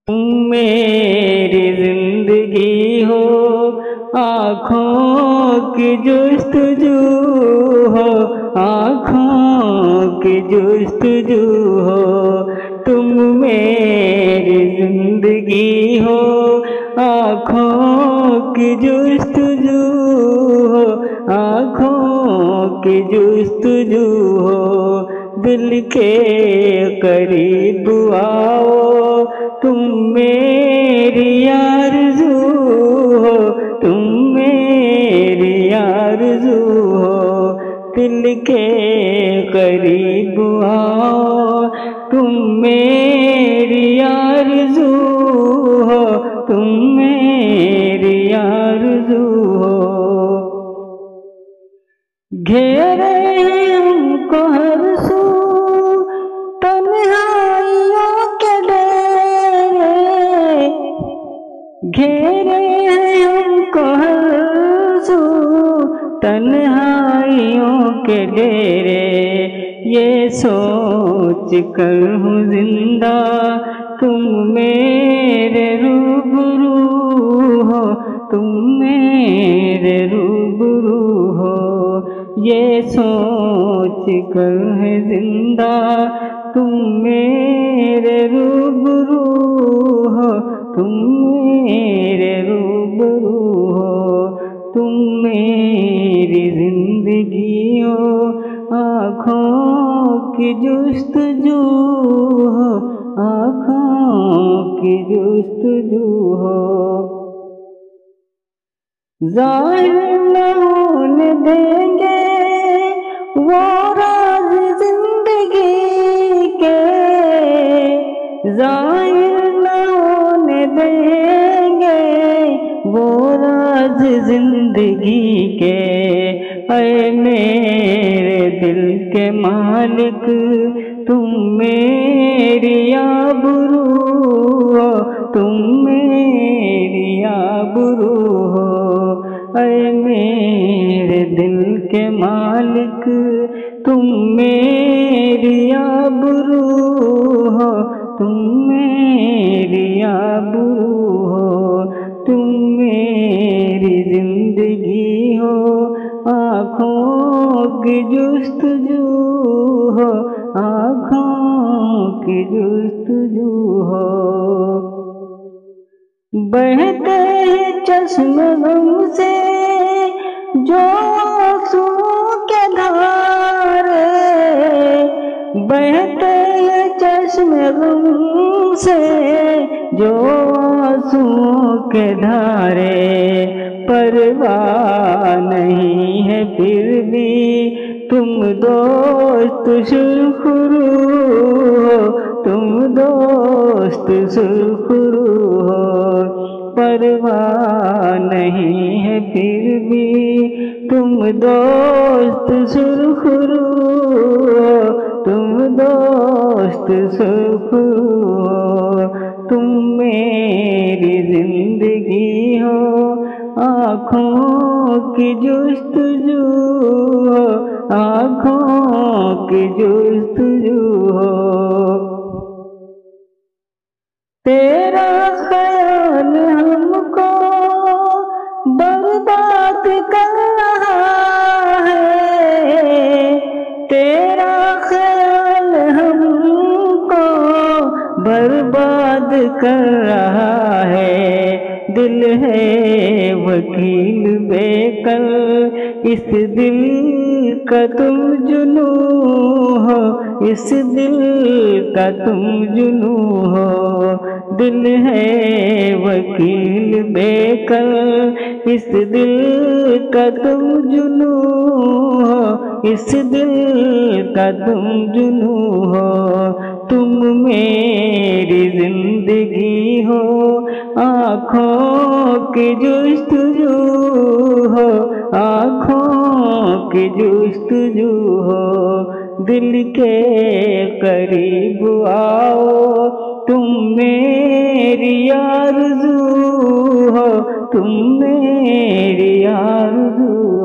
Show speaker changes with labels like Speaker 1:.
Speaker 1: تم میری زندگی ہو، آنکھوں کی جستجو ہو، آنکھوں کی جستجو ہو، تم میری زندگی ہو، آنکھوں کی جستجو ہو، آنکھوں کی جستجو ہو، دل کے قریب آؤ، تم میری آرزو ہو، تم میری آرزو ہو، دل کے قریب آؤ، تم میری آرزو ہو، تم میری آرزو ہو، گھیرے ہم کو ہر سو تنہائیوں کے ڈیرے، گھیرے ہم کو ہر سو تنہائیوں کے ڈیرے، یہ سوچ کر ہوں زندہ تم میرے روبرو ہو، تم میرے روبرو ہو، یہ سوچ کر ہے زندہ تم میرے روبرو ہو، تم میرے روبرو ہو، تم میری زندگی ہو، آنکھوں کی جستجو ہو، آنکھوں کی جستجو ہو، ظاہر نہ ہونے دیں گے وہ راز زندگی کے، ظاہر نہ ہونے دیں گے وہ راز زندگی کے، اے میرے دل کے مالک تم میری آبرو ہو، تم میری آبرو ہو، اے میرے دل کے مالک تم میری آبرو ہو، تم میری آبرو ہو، تم میری زندگی ہو، آنکھوں کی جستجو ہو، آنکھوں کی جستجو ہو، بہتے ہیں چشم غم سے جو آنسو کے دھارے، بہتے ہیں چشم غم سے جو آنسو کے دھارے، پرواہ نہیں ہے پھر بھی تم دوست سرخرو ہو، تم دوست سرخرو ہو، پرواہ نہیں ہے پھر بھی تم دوست سرخرو ہو، تم دوست سرخرو ہو، تم میری زندگی ہو، آنکھوں کی جستجو ہو، آنکھوں کی جستجو ہو، تیرا خیال ہم کو برباد کر رہا ہے، تیرا خیال ہم کو برباد کر رہا ہے، دل ہے وکیل بے کل اس دل کا تم جنوں ہو، اس دل کا تم جنوں ہو، دل ہے وکیل بے کل اس دل کا تم جنوں ہو، اس دل کا تم جنوں ہو، تم میری زندگی ہو، آنکھوں کی جستجو ہو، آنکھوں کی جستجو ہو، دل کے قریب آؤ، تم میری آرزو ہو، تم میری آرزو